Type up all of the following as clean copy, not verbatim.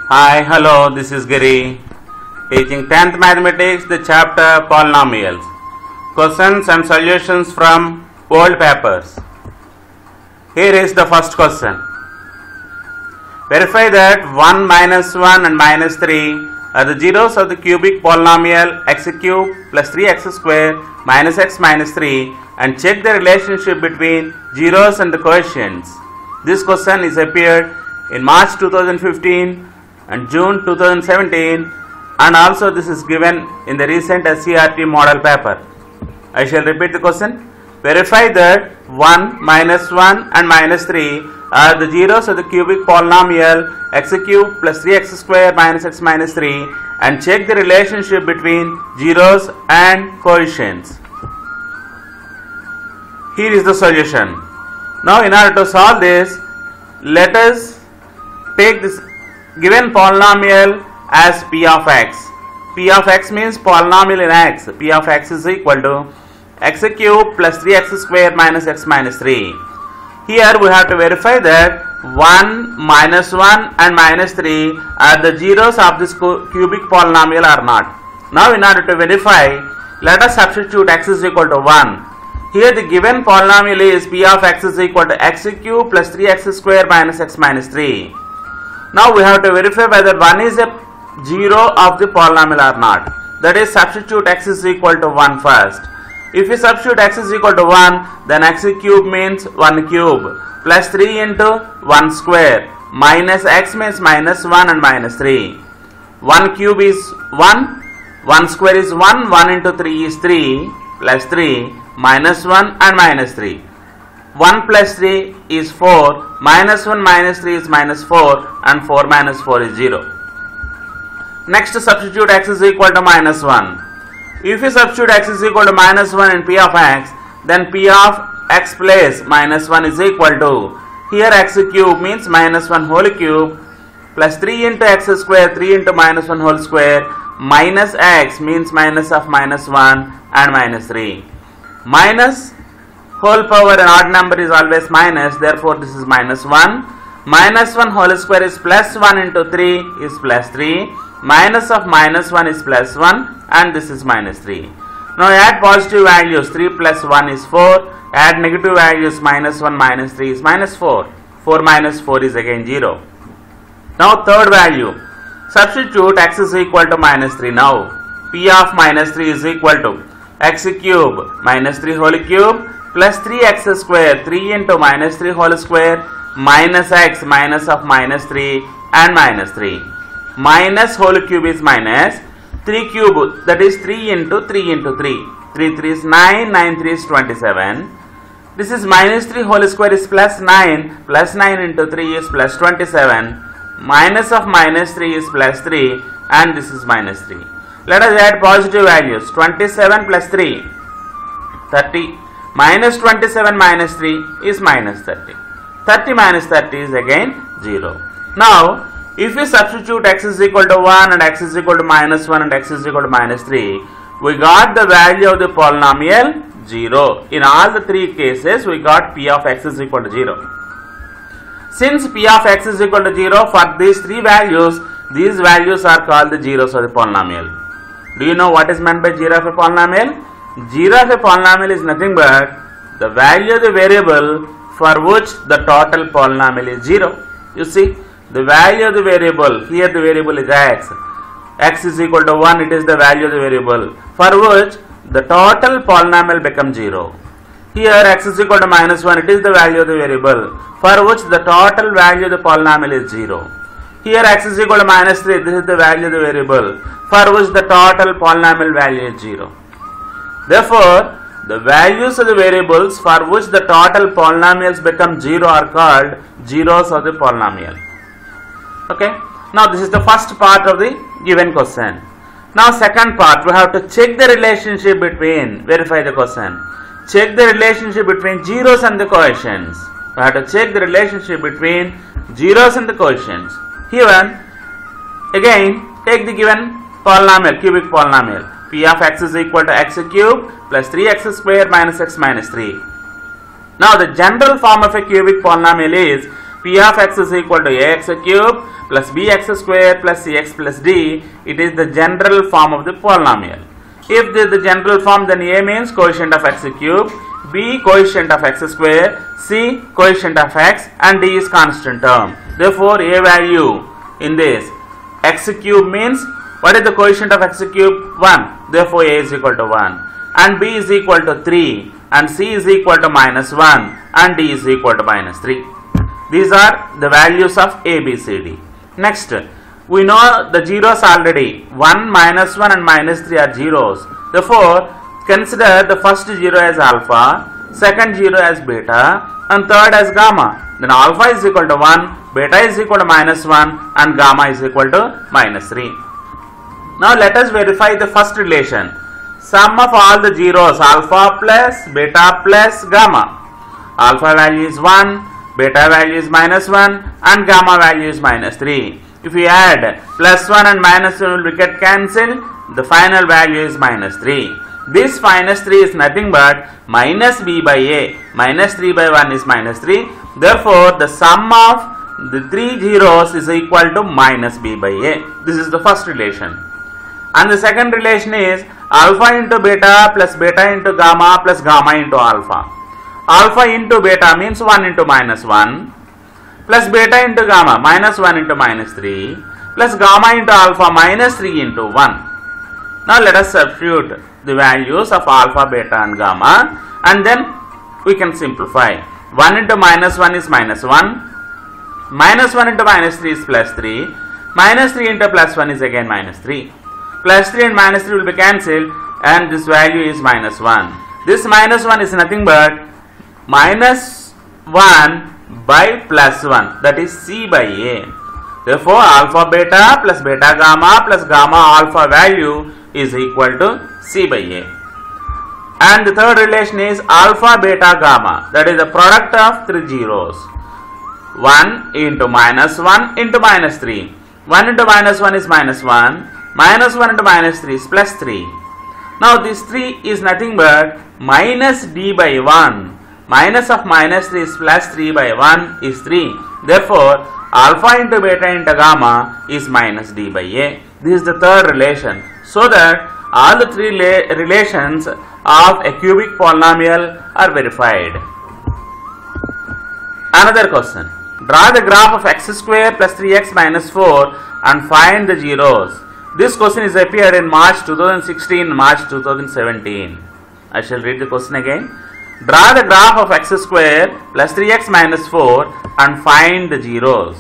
Hi, hello, this is Giri, teaching 10th Mathematics, the chapter Polynomials. Questions and solutions from old papers. Here is the first question. Verify that 1 minus 1 and minus 3 are the zeros of the cubic polynomial x cube plus 3x square minus x minus 3 and check the relationship between zeros and the coefficients. This question is appeared in March 2015 and June 2017, and also this is given in the recent SCRT model paper. I shall repeat the question. Verify that 1 minus 1 and minus 3 are the zeros of the cubic polynomial x cube plus 3x square minus x minus 3 and check the relationship between zeros and coefficients. Here is the solution. Now in order to solve this, let us take this given polynomial as p of x. P of x means polynomial in x. P of x is equal to x cube plus 3x square minus x minus 3. Here we have to verify that 1 minus 1 and minus 3 are the zeros of this cubic polynomial or not. Now in order to verify, let us substitute x is equal to 1. Here the given polynomial is p of x is equal to x cube plus 3x square minus x minus 3. Now we have to verify whether 1 is a zero of the polynomial or not. That is, substitute x is equal to 1 first. If we substitute x is equal to 1, then x cube means 1 cube plus 3 into 1 square minus x means minus 1 and minus 3. 1 cube is 1, 1 square is 1, 1 into 3 is 3 plus 3 minus 1 and minus 3. 1 plus 3 is 4, minus 1 minus 3 is minus 4 and 4 minus 4 is 0. Next substitute x is equal to minus 1. If you substitute x is equal to minus 1 in p of x, then p of x plus minus 1 is equal to, here x cube means minus 1 whole cube plus 3 into x square, 3 into minus 1 whole square minus x means minus of minus 1 and minus 3. Minus whole power an odd number is always minus, therefore this is minus 1. Minus 1 whole square is plus 1 into 3 is plus 3. Minus of minus 1 is plus 1 and this is minus 3. Now add positive values, 3 plus 1 is 4. Add negative values, minus 1 minus 3 is minus 4. 4 minus 4 is again 0. Now third value, substitute x is equal to minus 3 now. P of minus 3 is equal to x cube minus 3 whole cube plus 3x square, 3 into minus 3 whole square minus x minus of minus 3 and minus 3. Minus whole cube is minus 3 cube, that is 3 into 3 into 3. 3 3 is 9, 9 3 is 27. This is minus 3 whole square is plus 9 into 3 is plus 27. Minus of minus 3 is plus 3 and this is minus 3. Let us add positive values, 27 plus 3, 30. Minus 27 minus 3 is minus 30. 30 minus 30 is again 0. Now, if we substitute x is equal to 1 and x is equal to minus 1 and x is equal to minus 3, we got the value of the polynomial 0. In all the three cases, we got p of x is equal to 0. Since p of x is equal to 0, for these three values, these values are called the zeros of the polynomial. Do you know what is meant by zero of a polynomial? Zero of a polynomial is nothing but the value of the variable for which the total polynomial is 0. You see, the value of the variable, here the variable is x. X is equal to 1, it is the value of the variable for which the total polynomial becomes 0. Here x is equal to minus 1, it is the value of the variable for which the total value of the polynomial is 0. Here x is equal to minus 3, this is the value of the variable for which the total polynomial value is 0. Therefore, the values of the variables for which the total polynomials become 0 are called zeros of the polynomial. Okay. Now this is the first part of the given question. Now second part, we have to check the relationship between, verify the question. Check the relationship between zeros and the coefficients. We have to check the relationship between zeros and the coefficients. Here, again, take the given polynomial, cubic polynomial. P of x is equal to x cube plus 3x square minus x minus 3. Now the general form of a cubic polynomial is P of x is equal to ax cube plus bx square plus cx plus d. It is the general form of the polynomial. If this is the general form, then a means coefficient of x cube, b coefficient of x square, c coefficient of x, and d is constant term. Therefore, a value in this x cube means, what is the coefficient of x cube? 1. Therefore, a is equal to 1. And b is equal to 3. And c is equal to minus 1. And d is equal to minus 3. These are the values of a, b, c, d. Next, we know the zeros already. 1, minus 1 and minus 3 are zeros. Therefore, consider the first zero as alpha, second zero as beta, and third as gamma. Then alpha is equal to 1, beta is equal to minus 1, and gamma is equal to minus 3. Now let us verify the first relation. Sum of all the zeros, alpha plus beta plus gamma. Alpha value is 1, beta value is minus 1, and gamma value is minus 3. If we add plus 1 and minus 1 will get cancelled, the final value is minus 3. This minus 3 is nothing but minus b by a. Minus 3 by 1 is minus 3. Therefore, the sum of the three zeros is equal to minus b by a. This is the first relation. And the second relation is alpha into beta plus beta into gamma plus gamma into alpha. Alpha into beta means 1 into minus 1 plus beta into gamma minus 1 into minus 3 plus gamma into alpha minus 3 into 1. Now let us substitute the values of alpha, beta and gamma, and then we can simplify. 1 into minus 1 is minus 1, minus 1 into minus 3 is plus 3, minus 3 into plus 1 is again minus 3. Plus 3 and minus 3 will be cancelled, and this value is minus 1. This minus 1 is nothing but minus 1 by plus 1, that is c by a. Therefore, alpha beta plus beta gamma plus gamma alpha value is equal to c by a. And the third relation is alpha beta gamma, that is the product of three zeros. 1 into minus 1 into minus 3. 1 into minus 1 is minus 1. Minus 1 into minus 3 is plus 3. Now this 3 is nothing but minus d by 1. Minus of minus 3 is plus 3 by 1 is 3. Therefore, alpha into beta into gamma is minus d by a. This is the third relation. So that all the three relations of a cubic polynomial are verified. Another question. Draw the graph of x square plus 3x minus 4 and find the zeros. This question is appeared in March 2016, March 2017. I shall read the question again. Draw the graph of x square plus 3x minus 4 and find the zeros.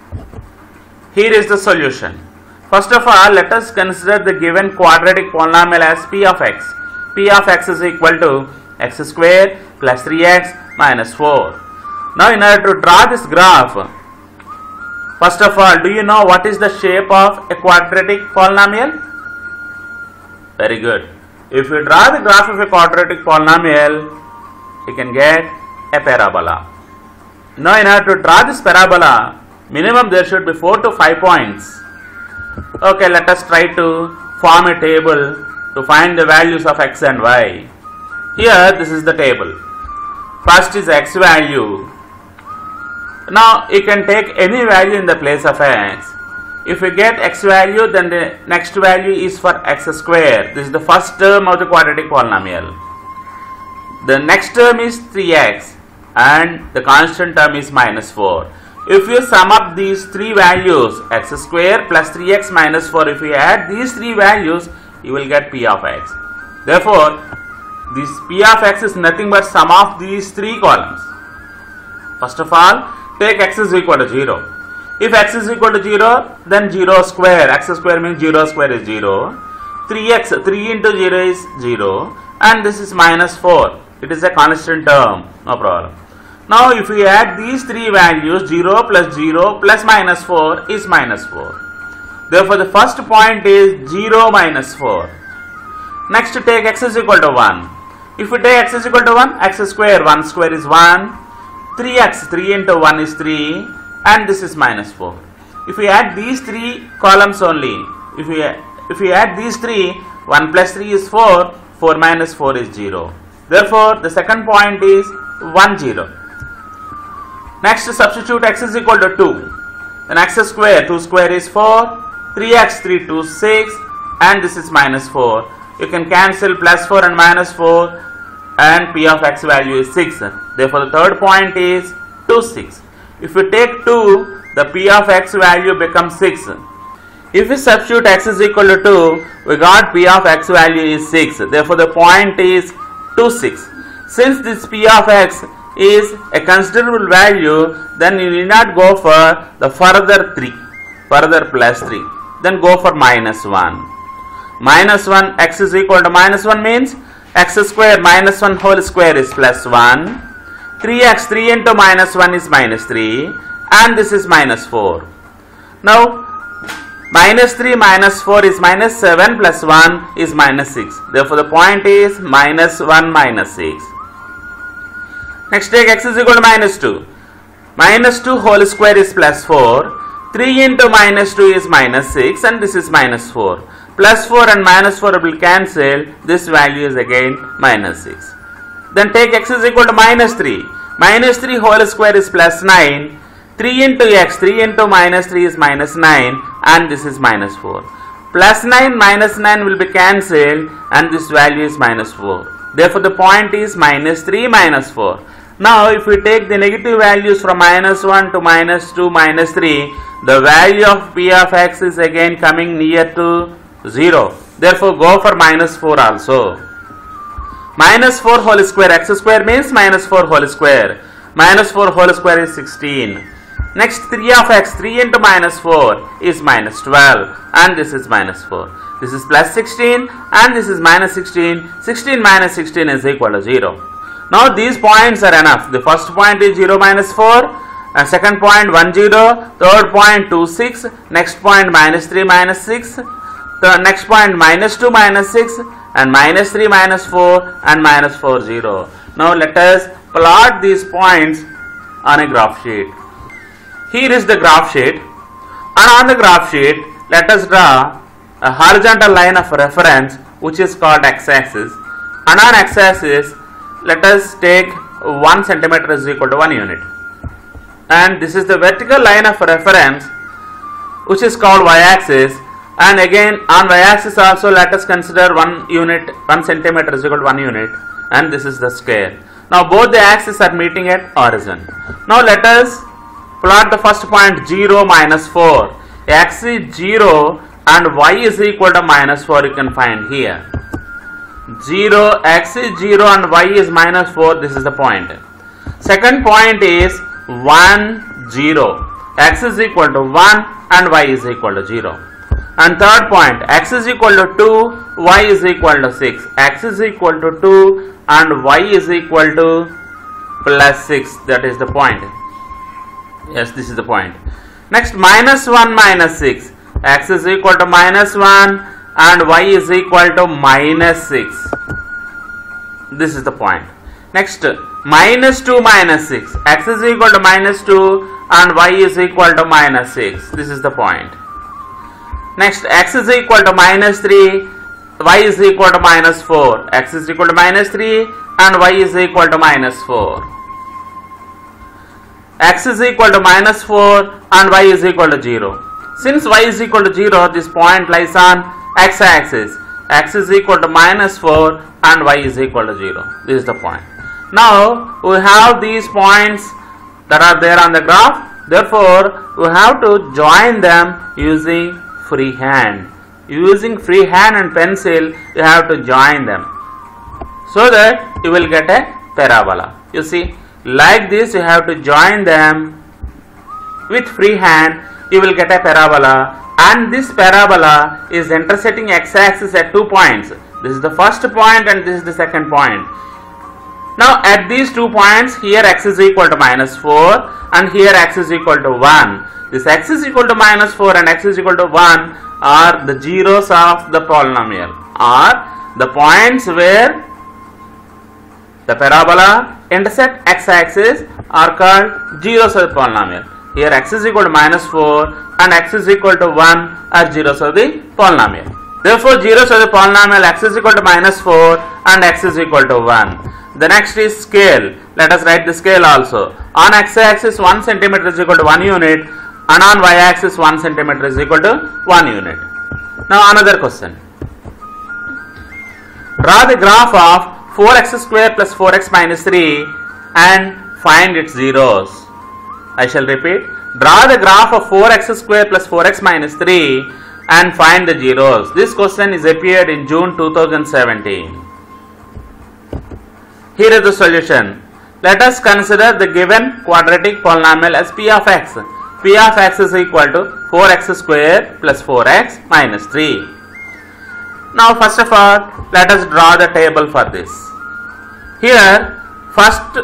Here is the solution. First of all, let us consider the given quadratic polynomial as p of x. P of x is equal to x square plus 3x minus 4. Now, in order to draw this graph, first of all, do you know what is the shape of a quadratic polynomial? Very good. If you draw the graph of a quadratic polynomial, you can get a parabola. Now, in order to draw this parabola, minimum there should be 4 to 5 points. Okay, let us try to form a table to find the values of x and y. Here, this is the table. First is x value. Now, you can take any value in the place of x. If you get x value, then the next value is for x square. This is the first term of the quadratic polynomial. The next term is 3x and the constant term is minus 4. If you sum up these three values, x square plus 3x minus 4, if you add these three values, you will get p of x. Therefore, this p of x is nothing but sum of these three columns. First of all, take x is equal to 0. If x is equal to 0, then 0 square. X square means 0 square is 0. 3x, 3 into 0 is 0. And this is minus 4. It is a constant term. No problem. Now, if we add these three values, 0 plus minus 4 is minus 4. Therefore, the first point is 0 minus 4. Next, take x is equal to 1. If we take x is equal to 1, x square, 1 square is 1. 3x, 3 into 1 is 3. And this is minus 4. If we add these three columns only, if we add these three, 1 plus 3 is 4, 4 minus 4 is 0. Therefore, the second point is 1, 0. Next, substitute x is equal to 2. Then x square, 2 square is 4. 3x, 3, 2, 6. And this is minus 4. You can cancel plus 4 and minus 4. And p of x value is 6. Therefore, the third point is 2, 6. If we take 2, the p of x value becomes 6. If we substitute x is equal to 2, we got p of x value is 6. Therefore, the point is 2, 6. Since this p of x is a considerable value, then you need not go for the further 3, further plus 3. Then go for minus 1. Minus 1, x is equal to minus 1 means x square minus 1 whole square is plus 1. 3x, 3 into minus 1 is minus 3. And this is minus 4. Now, minus 3 minus 4 is minus 7 plus 1 is minus 6. Therefore, the point is minus 1 minus 6. Next, take x is equal to minus 2. Minus 2 whole square is plus 4. 3 into minus 2 is minus 6 and this is minus 4. Plus 4 and minus 4 will cancel. This value is again minus 6. Then take x is equal to minus 3. Minus 3 whole square is plus 9. 3 into x, 3 into minus 3 is minus 9 and this is minus 4. Plus 9 minus 9 will be cancelled and this value is minus 4. Therefore, the point is minus 3 minus 4. Now, if we take the negative values from minus 1 to minus 2 minus 3, the value of p of x is again coming near to 0. Therefore, go for minus 4 also. Minus 4 whole square, x square means minus 4 whole square. Minus 4 whole square is 16. Next, 3 of x, 3 into minus 4 is minus 12 and this is minus 4. This is plus 16 and this is minus 16. 16 minus 16 is equal to 0. Now, these points are enough. The first point is 0 minus 4. And second point 1 0. Third point 2 6. Next point minus 3 minus 6. The next point minus 2 minus 6. And minus 3 minus 4 and minus 4 0. Now, let us plot these points on a graph sheet. Here is the graph sheet, and on the graph sheet let us draw a horizontal line of reference which is called x-axis, and on x-axis let us take 1 centimeter is equal to 1 unit, and this is the vertical line of reference which is called y-axis, and again on y-axis also let us consider 1 unit, 1 centimeter is equal to 1 unit, and this is the square. Now both the axes are meeting at origin. Now let us plot the first point 0 minus 4. X is 0 and y is equal to minus 4 you can find here. 0, x is 0 and y is minus 4, this is the point. Second point is 1, 0. X is equal to 1 and y is equal to 0. And third point, x is equal to 2, y is equal to 6. X is equal to 2 and y is equal to plus 6, that is the point. Yes, this is the point. Next, minus 1 minus 6. X is equal to minus 1 and y is equal to minus 6. This is the point. Next, minus 2 minus 6. X is equal to minus 2 and y is equal to minus 6. This is the point. Next, x is equal to minus 3. Y is equal to minus 4. X is equal to minus 3 and y is equal to minus 4. X is equal to minus 4 and y is equal to 0. Since y is equal to 0, this point lies on x-axis. X is equal to minus 4 and y is equal to 0. This is the point. Now, we have these points that are there on the graph. Therefore, we have to join them using free hand. Using free hand and pencil, you have to join them so that you will get a parabola. You see, like this you have to join them with free hand, you will get a parabola, and this parabola is intersecting x-axis at 2 points. This is the first point and this is the second point. Now at these 2 points, here x is equal to minus 4 and here x is equal to 1. This x is equal to minus 4 and x is equal to 1 are the zeros of the polynomial, are the points where the parabola intersect x-axis are called zeros of the polynomial. Here x is equal to minus 4 and x is equal to 1 are zeros of the polynomial. Therefore, zeros of the polynomial x is equal to minus 4 and x is equal to 1. The next is scale. Let us write the scale also. On x-axis 1 centimeter is equal to 1 unit, and on y-axis 1 centimeter is equal to 1 unit. Now another question. Draw the graph of 4x square plus 4x minus 3 and find its zeros. I shall repeat. Draw the graph of 4x square plus 4x minus 3 and find the zeros. This question is appeared in June 2017. Here is the solution. Let us consider the given quadratic polynomial as p of x. P of x is equal to 4x square plus 4x minus 3. Now first of all, let us draw the table for this. Here, first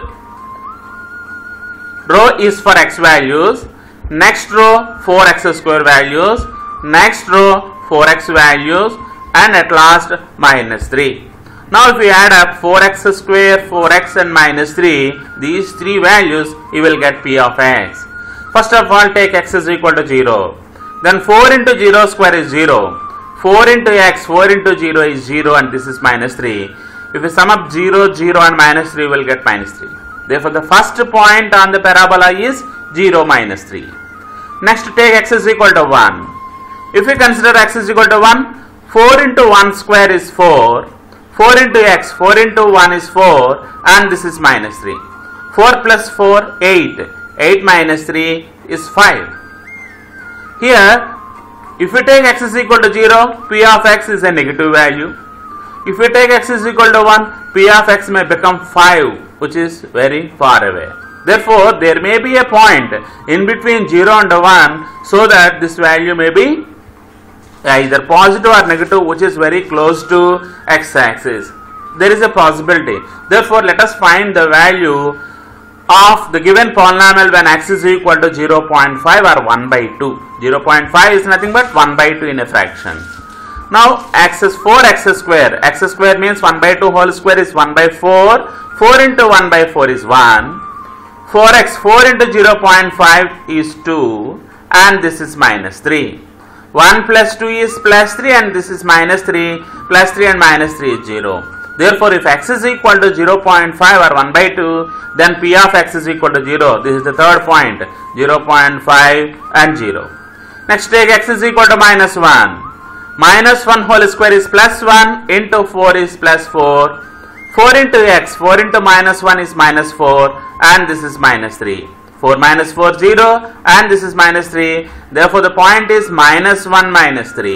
row is for x values, next row 4x square values, next row 4x values, and at last minus 3. Now if we add up 4x square, 4x and minus 3, these three values, you will get p of x. First of all, take x is equal to 0. Then 4 into 0 square is 0. 4 into x, 4 into 0 is 0, and this is minus 3. If we sum up 0, 0 and minus 3, we will get minus 3. Therefore, the first point on the parabola is 0, minus 3. Next, take x is equal to 1. If we consider x is equal to 1, 4 into 1 square is 4. 4 into x, 4 into 1 is 4, and this is minus 3. 4 plus 4, 8. 8 minus 3 is 5. Here, if we take x is equal to 0, p of x is a negative value. If we take x is equal to 1, p of x may become 5, which is very far away. Therefore, there may be a point in between 0 and 1, so that this value may be either positive or negative, which is very close to x-axis. There is a possibility. Therefore, let us find the value of the given polynomial when x is equal to 0.5 or 1 by 2. 0.5 is nothing but 1 by 2 in a fraction. Now x is 4x square. X square means 1 by 2 whole square is 1 by 4. 4 into 1 by 4 is 1. 4x, 4 into 0.5 is 2, and this is minus 3. 1 plus 2 is plus 3, and this is minus 3. Plus 3 and minus 3 is 0. Therefore, if x is equal to 0.5 or 1 by 2, then p of x is equal to 0. This is the third point, 0.5 and 0. Next, take x is equal to minus 1. Minus 1 whole square is plus 1, into 4 is plus 4. 4 into x, 4 into minus 1 is minus 4, and this is minus 3. 4 minus 4, 0, and this is minus 3. Therefore, the point is minus 1 minus 3.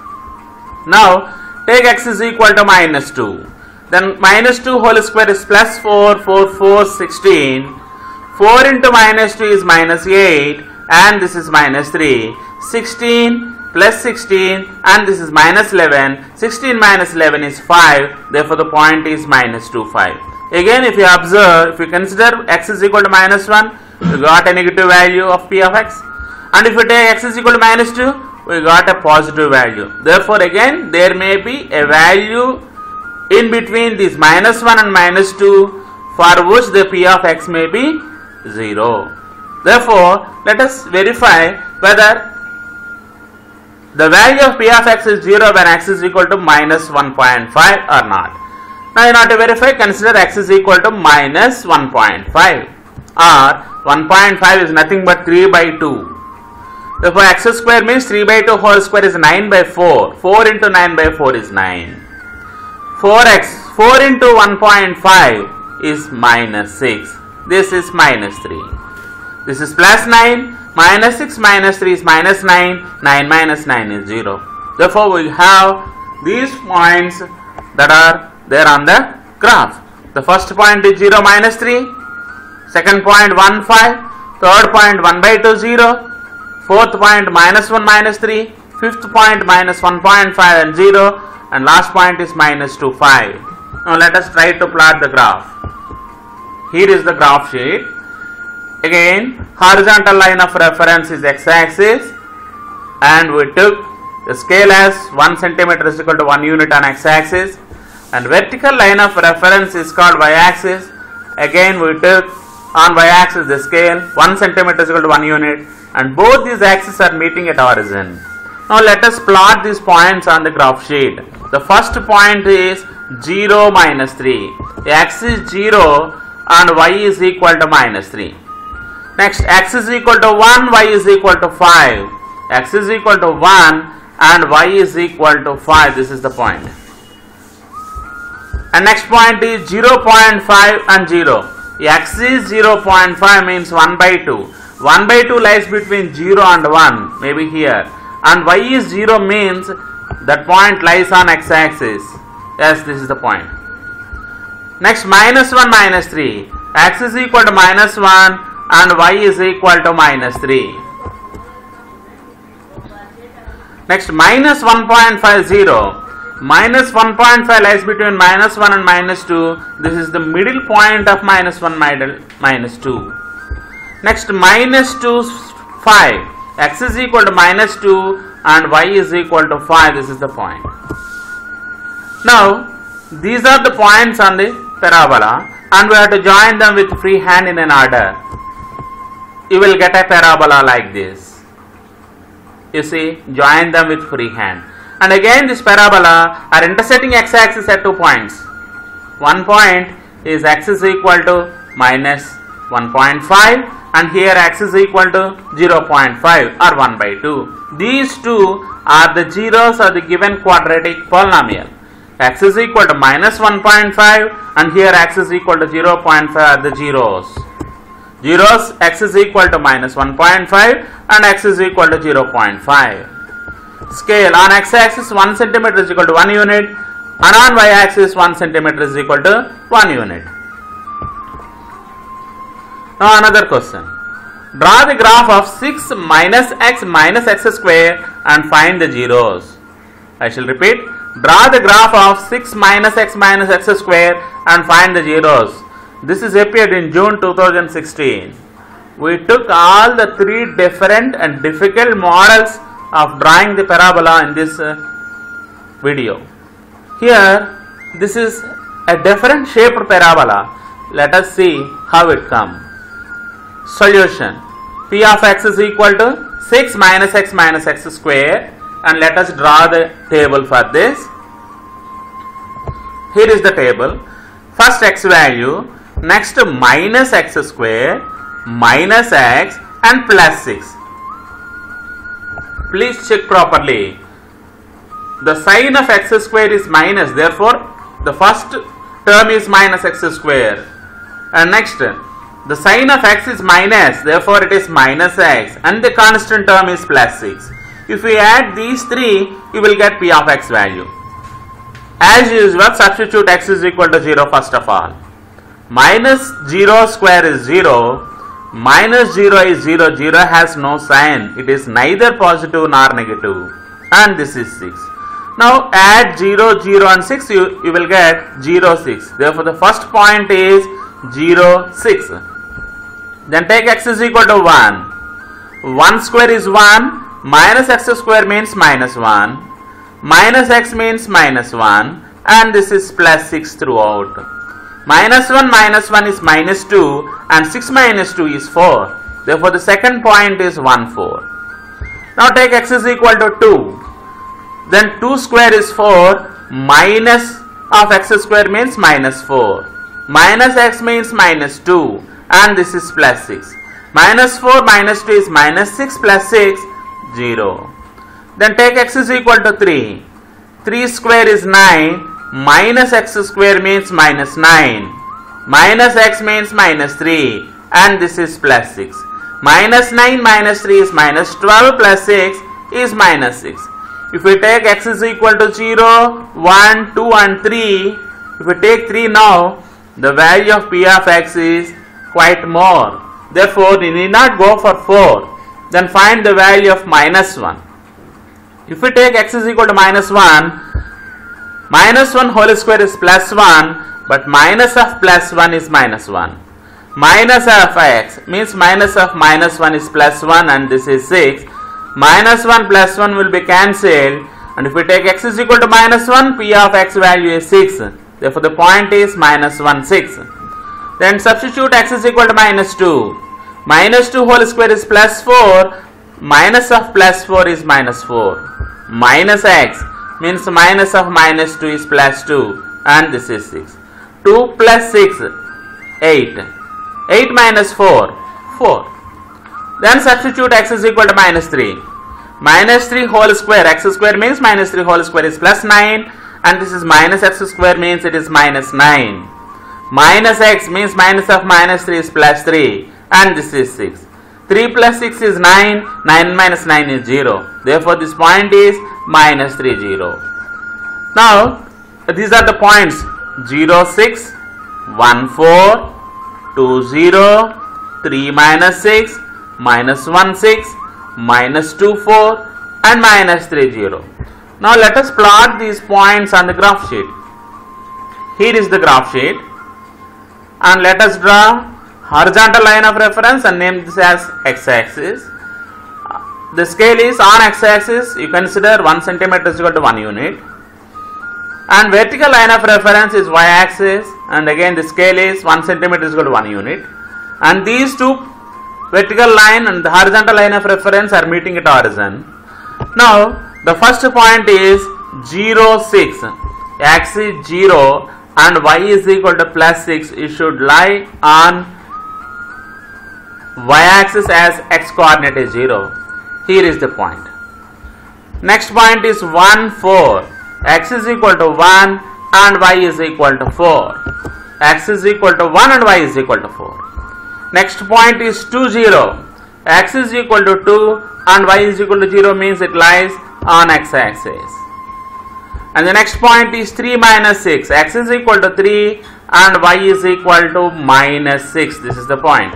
Now, take x is equal to minus 2. Then minus 2 whole square is plus 4, 4, 4, 16. 4 into minus 2 is minus 8, and this is minus 3. 16 plus 16, and this is minus 11. 16 minus 11 is 5. Therefore, the point is minus 2, 5. Again, if you observe, if you consider x is equal to minus 1, we got a negative value of p of x. And if you take x is equal to minus 2, we got a positive value. Therefore, again, there may be a value in between this minus 1 and minus 2, for which the p of x may be 0. Therefore, let us verify whether the value of p of x is 0 when x is equal to minus 1.5 or not. Now, in order to verify, consider x is equal to minus 1.5, or 1.5 is nothing but 3 by 2. Therefore, x square means 3 by 2 whole square is 9 by 4. 4 into 9 by 4 is 9. 4x, 4 into 1.5 is minus 6. This is minus 3. This is plus 9. Minus 6 minus 3 is minus 9. 9 minus 9 is 0. Therefore, we have these points that are there on the graph. The first point is 0 minus 3. Second point 1 5. Third point 1 by 2 0. Fourth point minus 1 minus 3. Fifth point minus 1.5 and 0. And last point is minus 2 5. Now let us try to plot the graph. Here is the graph sheet. Again, horizontal line of reference is x-axis, and we took the scale as 1 centimeter is equal to 1 unit on x-axis, and vertical line of reference is called y-axis. Again, we took on y-axis the scale 1 centimeter is equal to 1 unit, and both these axes are meeting at origin. Now let us plot these points on the graph sheet. The first point is 0 minus 3. X is 0 and y is equal to minus 3. Next, x is equal to 1, y is equal to 5. X is equal to 1 and y is equal to 5. This is the point. And next point is 0.5 and 0. X is 0.5 means 1 by 2. 1 by 2 lies between 0 and 1, maybe here. And y is 0 means that point lies on x-axis. Yes, this is the point. Next, minus 1, minus 3. X is equal to minus 1 and y is equal to minus 3. Next, minus 1.50. Minus 1.5 lies between minus 1 and minus 2. This is the middle point of minus 1, minus 2. Next, minus 2, 5. X is equal to minus 2 and y is equal to 5. This is the point. Now, these are the points on the parabola and we have to join them with free hand in an order. You will get a parabola like this. You see, join them with free hand. And again this parabola are intersecting x-axis at 2 points. One point is x is equal to minus 1.5 and here x is equal to 0.5 or 1 by 2. These two are the zeros of the given quadratic polynomial. X is equal to minus 1.5 and here x is equal to 0.5 are the zeros. Zeros, x is equal to minus 1.5 and x is equal to 0.5. Scale on x-axis 1 cm is equal to 1 unit and on y-axis 1 cm is equal to 1 unit. Now another question. Draw the graph of 6 minus x square and find the zeros. I shall repeat. Draw the graph of 6 minus x square and find the zeros. This is appeared in June 2016. We took all the 3 different and difficult models of drawing the parabola in this video. Here, this is a different shaped parabola. Let us see how it comes. Solution. P of x is equal to 6 minus x square and let us draw the table for this. Here is the table. First x value, next minus x square, minus x and plus 6. Please check properly. The sign of x square is minus, therefore the first term is minus x square. And next, the sign of x is minus, therefore it is minus x and the constant term is plus 6. If we add these 3, you will get P of x value. As usual, substitute x is equal to 0 first of all. Minus 0 square is 0. Minus 0 is 0. 0 has no sign. It is neither positive nor negative. And this is 6. Now add 0, 0 and 6. You will get 0, 6. Therefore, the first point is 0, 6. Then take x is equal to 1. 1 square is 1. Minus x square means minus 1. Minus x means minus 1. And this is plus 6 throughout. Minus 1 is minus 2 and 6 minus 2 is 4. Therefore, the second point is 1, 4. Now take x is equal to 2. Then 2 square is 4. Minus of x square means minus 4. Minus x means minus 2 and this is plus 6. Minus 4 minus 2 is minus 6 plus 6, 0. Then take x is equal to 3. 3 square is 9. Minus x square means minus 9. Minus x means minus 3 and this is plus 6. Minus 9 minus 3 is minus 12 plus 6 is minus 6. If we take x is equal to 0, 1, 2 and 3, if we take 3 now, the value of P of x is quite more. Therefore, we need not go for 4. Then find the value of minus 1. If we take x is equal to minus 1, minus 1 whole square is plus 1, but minus of plus 1 is minus 1. Minus of x means minus of minus 1 is plus 1 and this is 6. Minus 1 plus 1 will be cancelled and if we take x is equal to minus 1, P of x value is 6. Therefore, the point is minus 1, 6. Then substitute x is equal to minus 2. Minus 2 whole square is plus 4. Minus of plus 4 is minus 4. Minus x means minus of minus 2 is plus 2 and this is 6. 2 plus 6, 8. 8 minus 4, 4. Then substitute x is equal to minus 3. Minus 3 whole square, x square means minus 3 whole square is plus 9, and this is minus x square means it is minus 9. Minus x means minus of minus 3 is plus 3, and this is 6. 3 plus 6 is 9, 9 minus 9 is 0. Therefore, this point is minus 3, 0. Now, these are the points 0, 6, 1, 4, 2, 0, 3, minus 6, minus 1, 6, minus 2, 4, and minus 3, 0. Now, let us plot these points on the graph sheet. Here is the graph sheet, and let us draw horizontal line of reference and name this as x-axis. The scale is on x-axis, you consider 1 centimeter is equal to 1 unit, and vertical line of reference is y-axis, and again the scale is 1 centimeter is equal to 1 unit, and these two vertical line and the horizontal line of reference are meeting at origin. Now the first point is 0, 6, x is 0 and y is equal to plus 6. It should lie on y-axis as x coordinate is 0. Here is the point. Next point is 1, 4. X is equal to 1 and y is equal to 4. X is equal to 1 and y is equal to 4. Next point is 2, 0. X is equal to 2 and y is equal to 0 means it lies on x-axis. And the next point is 3, minus 6. X is equal to 3 and y is equal to minus 6. This is the point.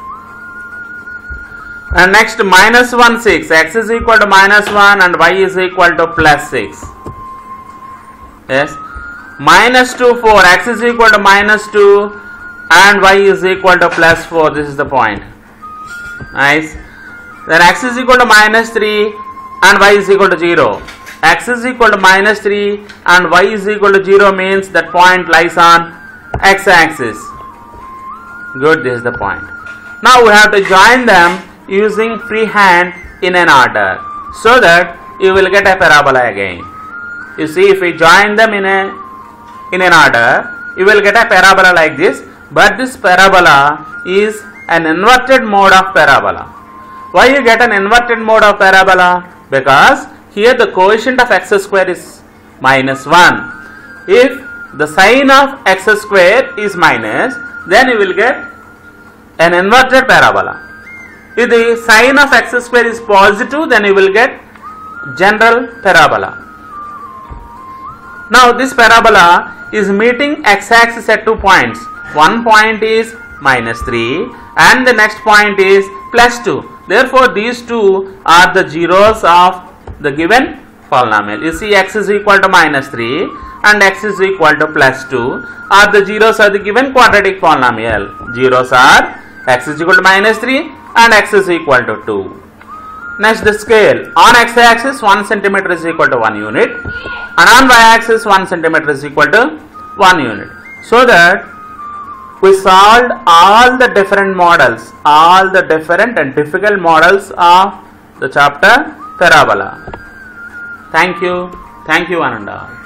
And next minus 1, 6. X is equal to minus 1 and y is equal to plus 6. Yes. Minus 2, 4. X is equal to minus 2 and y is equal to plus 4. This is the point. Nice. Then x is equal to minus 3 and y is equal to 0. X is equal to minus 3 and y is equal to 0 means that point lies on x-axis. Good, this is the point. Now we have to join them using freehand in an order so that you will get a parabola again. You see, if we join them in an order, you will get a parabola like this, but this parabola is an inverted mode of parabola. Why you get an inverted mode of parabola? Because here the coefficient of x square is minus 1. If the sign of x square is minus, then you will get an inverted parabola. If the sign of x square is positive, then you will get general parabola. Now this parabola is meeting x-axis at 2 points. One point is minus 3 and the next point is plus 2. Therefore, these two are the zeros of the given polynomial. You see, x is equal to minus 3 and x is equal to plus 2 are the zeros of the given quadratic polynomial. Zeros are x is equal to minus 3 and x is equal to 2. Next, the scale. On x-axis 1 centimeter is equal to 1 unit and on y-axis 1 centimeter is equal to 1 unit. So that we solved all the different models, all the different and difficult models of the chapter parabola. Thank you one and all.